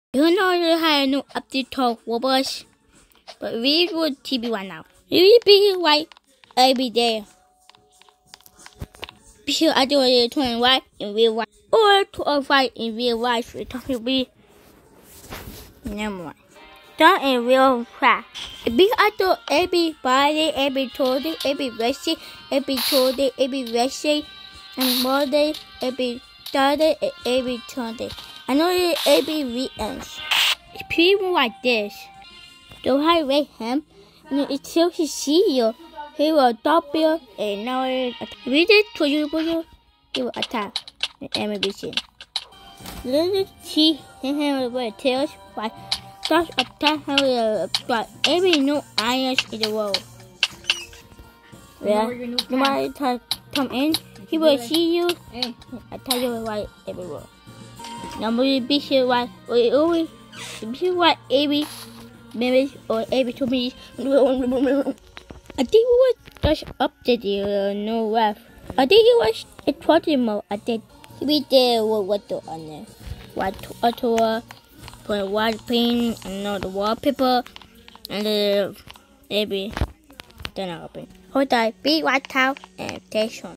You know you have a new update to Roblox, but we would TV right now. We will be white every day. Be sure I do a turn white in real life or to a white in real life. We talk to be never mind. Done in real life. Be I do every Friday, every Tuesday, every Wednesday, every Tuesday, every Wednesday, and Monday, every Thursday, and every Sunday. I know it every weekend. It's people like this. Don't hide him, and until he see you, he will stop you and now read it to you, he will attack and everything. Let's see him with tails by such attack him with every new irons in the world. Yeah, no matter come in, he will see you and attack you right everywhere. Normally, be sure what we always be what every minute or every 2 minutes. I think we was just update the no ref. I think it was a 20 mode. I did. We did what to on there. What to put white paint and not the wallpaper and the every then open. Hold on, be white towel and station.